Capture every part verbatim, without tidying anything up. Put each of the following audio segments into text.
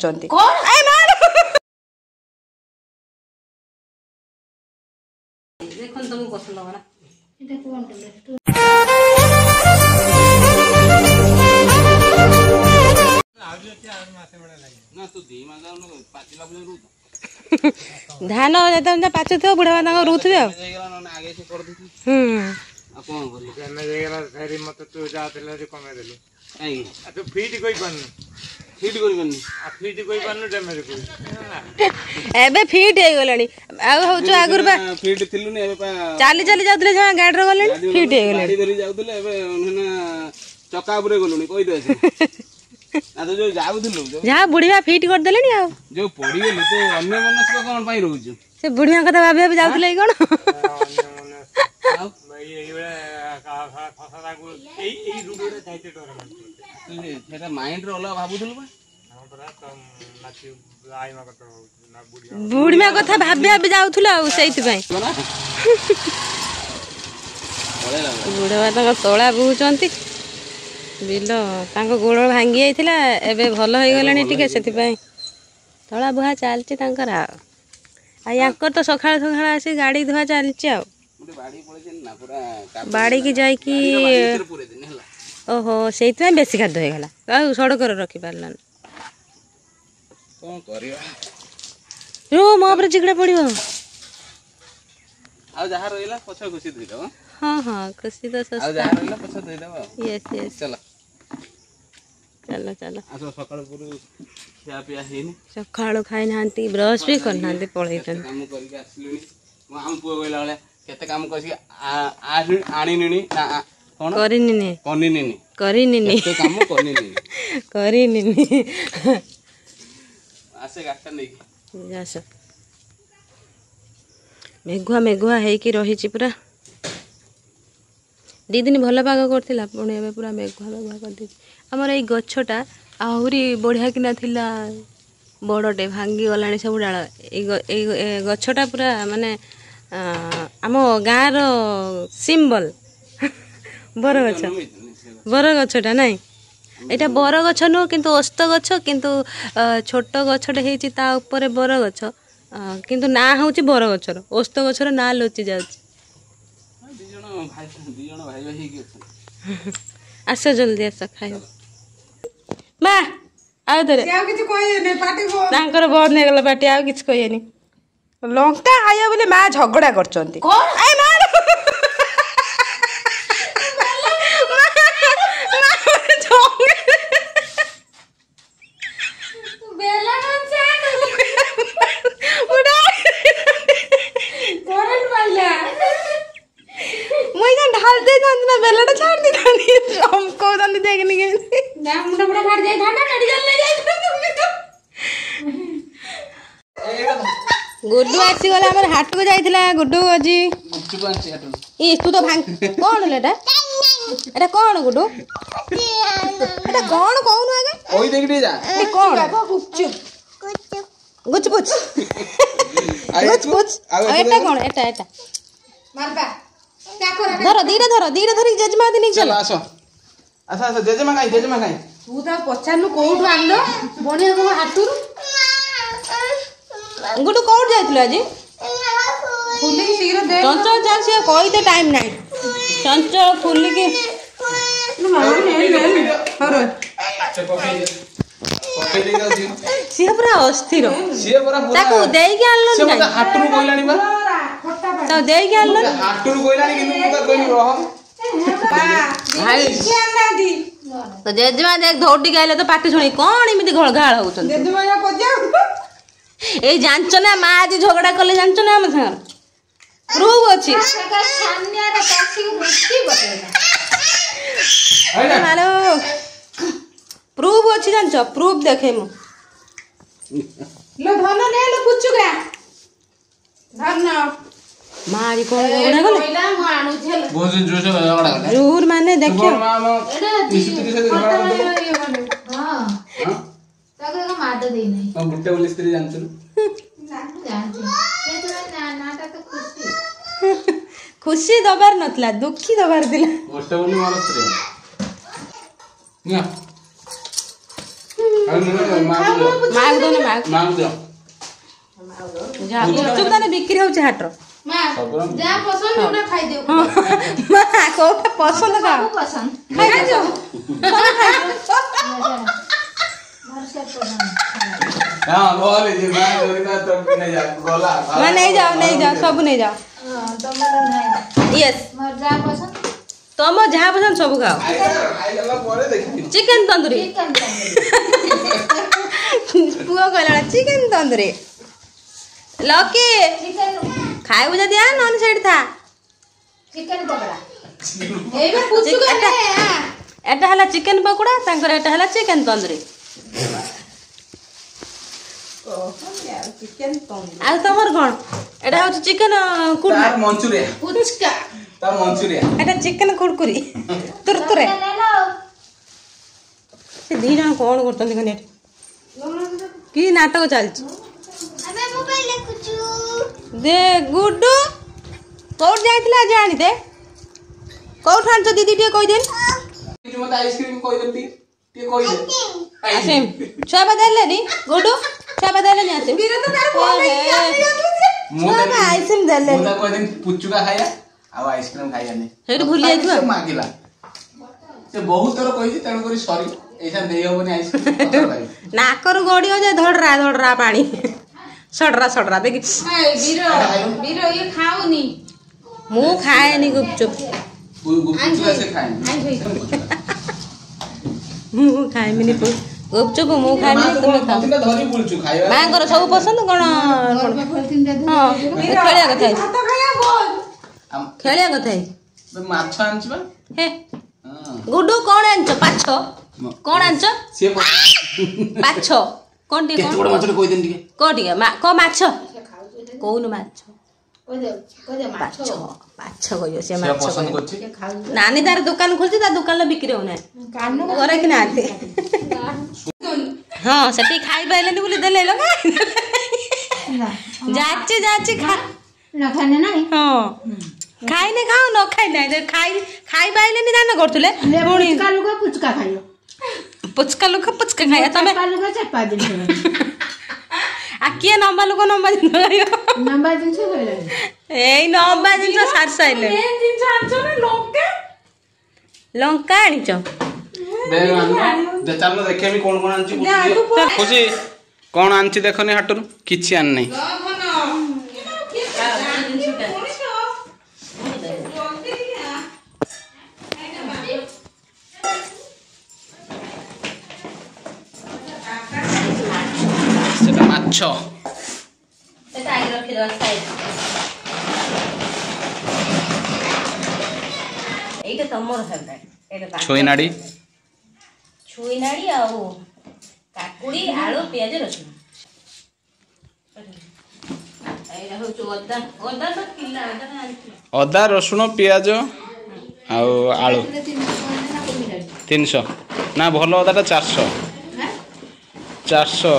करचंती देखन तुम पसंद होला एटा कोन धान जब पाचु थे बुढ़ा माता रुथे एबे फिट हो गलानी आगुर चली चली जाऊे गाड़ी गले फिट हो गले जो जहाँ बुढ़िया फिट करदे जो पड़ी तो अन्य मनस्क कौन पाई रहउछ से बुढ़िया कथा भाबे भाबे जाउतले कोन सेटा माइंड रो अलग भाबुथल बा बुढ़िया कथा भाबे भाबे जाउथला सेति पई बुढ़ा तक तोला बुचंती बिल गोड़ भांगी जाइथिला एबे भल हो गलानी टिके सेतिपई तोला बुहा चलची तांकर आ याकर तो सखाळ सखाळ आसी गाड़ी धुआ चलची आ बाड़ी की जाई की ओहो सेतिपई बेसी खाद हो गला आ सड़क रे रखी पारलन कोन करियो यो मो पर चिकड़ा पड़ियो आ जहा रहिला पछा खुशी धइ दबो हां हां खुशी तो सस्ता आ जहा रहिला पछा धइ दबो यस यस चला चलो चलो आसो सकाळ पुरु खिया पिया हेनी सकाळ खाइ नांती ब्रश भी कर नांती पळै तन काम करि के आसलिनी म हम पुओ गइला वाले केते काम करसी आ आनी निनी कोन करि निनी कोनी निनी करि निनी केते काम कोनी निनी करि निनी आसे गाटा नै जासो मेघुआ मेघुआ है कि रही पूरा दी दिन भल पाग करथिला पुणी एबे पूरा मेघुआ मेघुआ कर दी हमर ए गछटा आहुरी बढ़िया कि ना बड़टे भांगी गलानी सब डाल ए गछटा पूरा माने आम गाँ रो सिंबल बर गछ बर गछटा नहीं एटा बर गछ नु किंतु ओस्त गछ किंतु छोट गछटे हेची ता ऊपर बर गछ किंतु ना होची बर गछर ओस्त गछर ना लोची जाउची आस जल्दी आस खाइयो माँ आउ धरे तांकर बंद हो गला पार्टी आउ किछ कहयनी लंका खाइयो बोले माँ झगड़ा करचंती गुड्डू आसी गला हमर हाट को जाइथिला गुड्डू अजी ई तू तो भांग कोन लेटा एटा कोन गुड्डू एटा कोन कोन आगे ओई देखि जा ए कोन गुच्चु गुच्चु गुच्च गुच्च गुच्च एटा कोन एटा एटा मारबा क्या कर धरो धीरे धरो धीरे धरि जजमा दिनी चल आसो आसा आसा जजमा काई जजमा काई तू तो पचानु कोठु आनलो बनिया को हाटुरु गुडू कोड जाइतलो आज फुली की शीघ्र दे चंचल चाल से कोई ते टाइम नाही चंचल फुली की मारो ने हरो सी पूरा अस्थिर सी पूरा ताको देई के आनलो से मत हाटुरु कोइलानी बा तो देई के आनलो हाटुरु कोइलानी किनु मत कोइनी रह भाई केना दी तो जेजमा देख धोडी गाइले तो पाटी सुनी कोन इमिति घळघाळ होउछन जेजमा या पजा ए जानचो ना माँ आज झगड़ा कले जानचो ना हम संग प्रूफ अछि सामने रे कासी मुक्ति बतेला हेलो प्रूफ अछि जानचो प्रूफ देखे मु लो धन ने लो पुचुगा धन माँ आज कोन झगड़ा कले पहिला मु आनु छल बहुत दिन जोसे झगड़ा कले जरूर माने देखियो हां ताके का मार दे नहीं हम बुट्टे वाली स्त्री जानते ना जानते ये तो ना नाटा तो खुशी खुशी दबार नतला दुखी दबार दिला बुट्टे वाली मार स्त्री ना माँ को दो माँ माँ को गुपचुप ताने बिक्री होଉଛି हाटर जा पसंद जोड़ा खाई दे माँ कोटा पसंद का पसंद खाई दो हां बोले जी मां जोरिना तो नहीं जा गोला मां नहीं जाओ नहीं जाओ सब नहीं जाओ हां तमरा नहीं यस मर जा पसंद तुम जहाँ पसंद सब खाओ आई गला परे देखि चिकन तंदूरी चिकन तंदूरी पुओ कहला चिकन तंदूरी लकी चिकन खाइबु जदी आ नॉन साइड था चिकन पकड़ा ए में पूछू एटा के एटा हला चिकन पकोड़ा तांकर एटा हला चिकन तंदूरी चिकन तंदूरी आ तमर कोन एटा हो चिकन कुरकुरी तार मंचूरिया पुचका तार मंचूरिया एटा चिकन कुरकुरी तुरतुरे ले लो से दी जण कोन करतन कने की नाटक चलछ अबे मोबाइल देखुछु दे गुड्डू कोठ जाइतला जानी दे कोठ आनछ दीदी टे कहि देन तू मत आइसक्रीम कोइ देती टे कोइ दे आसिम छा बदलले नी गुड्डू छा बदलले नी आसिम बिरे तो तार फोन नहीं मु आइसक्रीम दले मु कोइ दिन पुचुका खाया आ आइसक्रीम खाया नहीं हेटु भूली जाइतबा मागिला से बहुत थोर कहि तण करी सॉरी ऐसा देई होबनी आइसक्रीम पत्र भाई नाकर गड़ियो जे धड़रा धड़रा पानी सड़रा सड़रा देखि बीरो बीरो ये खाओनी मु खाए नी गुपचुप गुपचुप से खाए आई भाई मु खाए मिनी गुपचुप मु खाए नी तुम खाओ तिना धरी बुलचु खाया मां कर सब पसंद कोन घर में खोलतीन दे हां खेलिया कथा भात खाया बोल खेलिया कथा माछ आनछ बा हे हां गुड्डू कोन आनछ पाछ कोन आनछ से पाछ कोन टी केते बड़ माछ कोइ दिन टिके कोटिया मा को माछ कोन माछ ओ दे को दे पाछ माछो पाछ कहियो से से माछ पसंद करछि के खाऊ नानी तार दुकान खोलछि ता दुकान ला बिक्री होना कानो घरे कि नाते हां सेठी खाई पाइलेनी बोली देले लो ना जाचे जाचे खा ना खाने नहीं हां खाई ने खाओ न खाई नै खाई खाई पाइलेनी दान करथुले पुणी कालू का पुचका खाइयो पुचका लोक पुचका खाया तमे कालू का चपा दिन आ के नंबा लोक नंबा दिन गयो नंबर दिन से कहले एई नंबा दिन तो सार साइले मेन दिन से आछो ने लंका लंका आनिच दे दे चलो देखे मी कोन कोन आनछि खुशी कोन आनछि देखनी हाटरू किछि आन नै सेटा माछ सेटा आइ रखि दो साइड एटा तमोर फेवरेट एटा छोई नाडी छुई नाड़ी आउ काकुड़ी आलू प्याज रसुन एटा हो अदा अदा तो किला अदा ना अदा रसुन प्याज आउ आलू तीन सौ ना भलो अदाटा चार सौ चार सौ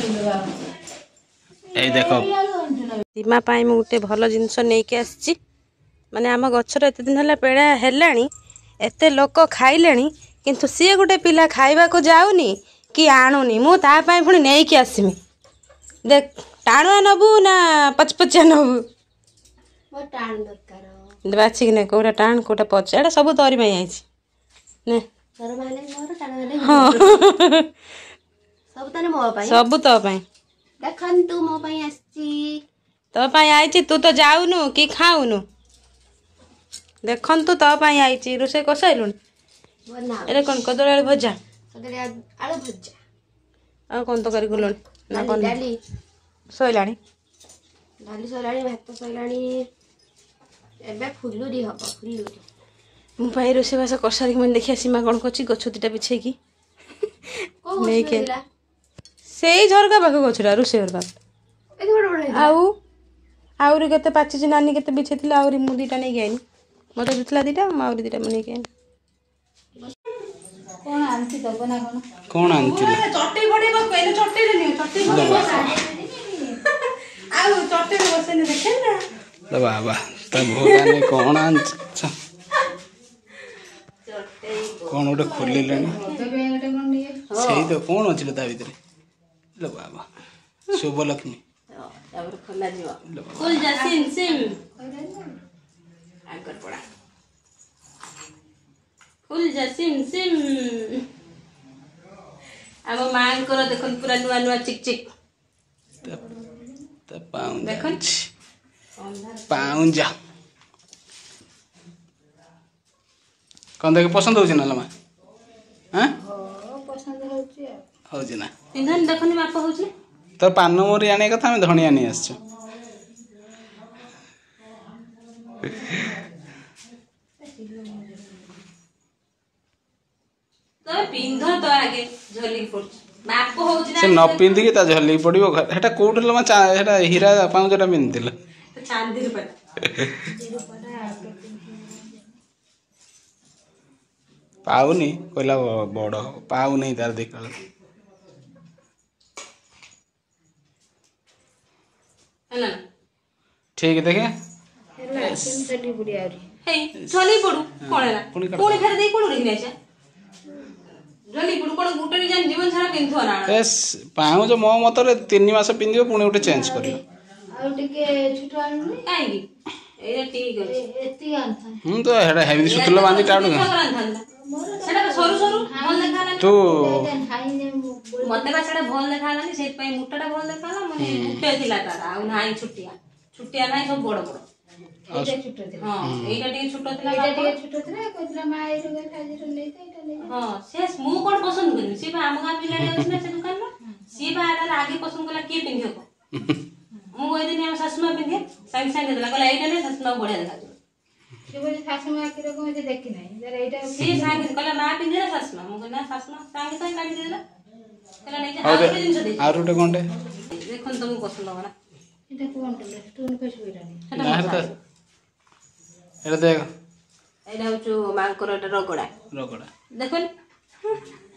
ए देखो सीमा पाई मु गोटे भल जिनस नहीं के आसी माने आम गछर एते दिन हला पेड़ा हेलानी एते लोक खाइलेनी किंतु सी गोटे पिला खाइबा को जाउनी कि आणुनी मु ता पाई पुणी नहीं के आसीमी देख टाणुआ नबु ना पचपचिया नबु वो टाण दरकार बाछि कि कोटा टाण कोटा पच एटा सब तोरी में आइछि ने तोर माने मोर टाण माने हां सब तने मो पाई सब तो पाई देखन तू मो पाई आसी तो पाई आइछि तू तो जाउनु कि खाउनु देखन तू तो पाई आइछि रोसे कसाइलुनी बना एरे कोन कदर आलू भजा अगर आलू भजा आ कोन तो करी गुलोन ना कोन डाली सोइलानी डाली सोलाणी भात सोलाणी एबे फुलुरी हबो फुलुरी मु पाई रोसे भाषा करसारी मन देखिया सीमा कोन कछि गछुतीटा बिछे की को नहीं के होसला सेई झरका पाखो गछुरा रोसे घर पाख एते बड़ बड़ आउ आउरी केते पाचिछि नानी केते बिछेतिला आउरी मु दीटा नै गइनी मते दितला दीटा म आउरी दीटा मने गइनी कोन आंती तो बना कोन कोन आनछि चट्टी बडे बस पहिले चट्टी रे नि चट्टी बडे बस आउ चट्टी रे बसे ने देखे ना तो बाबा त भोगाने कोन आनछि चट्टी कोन उठे खोलिलेनी तो बे गटे कोन दिए ସେଇ ତ କ'ଣ ଅଛି ତା ଭିତରେ लो बाबा शुभ लक्ष्मी ତାପରେ ଖୋଲା ଯିବ ଫୁଲ ଜାସିନ ସିମ୍ ଆଗର ପଡା ଫୁଲ ଜାସିନ ସିମ୍ ଆମ ମାଙ୍କର ଦେଖନ୍ତୁ ପୁରା ନୂଆ ନୂଆ ଚିକ୍ ଚିକ୍ ତା ପାଉଁଜା ଦେଖନ୍ତୁ ପାଉଁଜା କ'ଣ ଦେଖି ପସନ୍ଦ ହଉଛି ନା ମା ହଁ ପସନ୍ଦ ହଉଛି ଆଉ ହଉଛି ନା ପିନ୍ଧନି ଦେଖନି ମାପ ହଉଛି ତୋର ପାନ ମୋରି ଆଣିବା କଥା ଆମେ ଧଣିଆ ନେଇ ଆସିଛୁ ତମେ ପିନ୍ଧ ତ ଆଗେ ଝଲିକି ପଡୁଛି ମାପ ହଉଛି ନା ସେ ନ ପିନ୍ଧିକି ତା ଝଲିକି ପଡିବ ସେଟା କୋଉଠି ମା ସେଟା ହୀରା ପାଉଁଜଟା ପିନ୍ଧିଥିଲ ଚାନ୍ଦିର ପାଟ ପାଉନି କହିଲା ବଡ ପାଉନି ତାର ଦେଖିଲା ହେଲା ठीक देखे ହେଲା ସେମିତି ବୁଡି ଆହୁରି ହେଇ ଝଲି ପଡୁ କଣ ହେଲା ପୁଣି କାଟ। ପୁଣି ଫେର ଦେଇ କୋଣ ରଖି ନେଇଛେ ଝଲି ପଡୁ କଣ ଗୋଟେ ଜାନ ଜୀବନ ସାରା ପିନ୍ଧୁଅ ନା ଏସ୍ ପାଉଁଜ ମୋ ମତରେ ତିନି ମାସ ପିନ୍ଧିବ ପୁଣି ଗୋଟେ ଚେଞ୍ଜ କରିବ ଆଉ ଟିକେ ଛୋଟ ଆଣିନି କାହିଁକି ଏଇଟା ଠିକ ଅଛି ଏତିକି ଆଣିଥାନ୍ତି ହୁଁ ତ ହେଟା ହେମିତି ସୁତୁଲ ବାନ୍ଧି ଟାଣୁ ସେଟା ସରୁ ସରୁ ଭଲ ଦେଖାହେଲାନି ତୁ ଖାଇନେ ମତେ ବା ସେଟା ଭଲ ଦେଖାହେଲାନି ସେଇଥିପାଇଁ ମୁଟାଟା ଭଲ ଦେଖାହେଲା ମାନେ ମୁଟେ ଥିଲା ତାର ଆଉ ନାହିଁ ଛୁଟିଆ ଛୁଟିଆ ନାହିଁ ସବୁ ବଡ ବଡ ଏଇଟା ଛୋଟ ଥିଲା ହଁ ଏଇଟା ଟିକେ ଛୋଟ ଥିଲା ଏଇଟା ବାପା। ଟିକେ ଛୋଟ ଥିଲା କହୁଥିଲା ମା ଏଇଟା ଖାଇଯିବ ନେଇତେ ଏଇଟା ନେଇତେ ହଁ ସେ ମୁଁ କଣ ପସନ୍ଦ କରିବି ସିଏ ବା ଆମ ଗାଁ ପିଲାଟି ଅଛି ନା ସେ ଦୋକାନର ସିଏ ବା ତାର ଆଗେ ପସନ୍ଦ କଲା କିଏ ପିନ୍ଧିବ ମୁଁ କହିଦେନି ଆମ ଶାଶୁମା ପିନ୍ଧେ ସାଙ୍ଗେ ସାଙ୍ଗେ ଦେଲା କହିଲା ଏଇଟା ନେଇ ଶାଶୁମା ବଢିଆ ଦେଖାଯିବ ସେ କହୁଛି ଶାଶୁ ମା କି ରକମ ସେ ଦେଖି ନାହିଁ ତାର ଏଇଟା ସିଏ ସାଙ୍ଗେ କହିଲା ମା ପିନ୍ଧିଲା ଶାଶୁମା ମୁଁ କହିଲି ନା ଶାଶୁମା ସାଙ୍ଗେ ସାଙ୍ଗେ କାଢି ଦେଇଦେଲା କହିଲା ନେଇଯା ଆଉ ଆଉ ଗୋଟେ ଜିନିଷ ଗୋଟେ ଦେଇଛି ଆଉ ଗୋଟେ କଣଟେ ଦେଖନ୍ତୁ ତମକୁ ପସନ୍ଦ ହବ ନା ଏଇଟା କଣ କଲେ ଷ୍ଟୋନ୍ ପଇସା ପଇଲାନି ସେଟା ନା ମୋ ହେଟା ଶାଶୁ। ଏଟା ଦେଖ ଏଇଟା ହଉଛି ମାଙ୍କର ଏଟା ରଗଡା ରଗଡ଼ା ଦେଖନି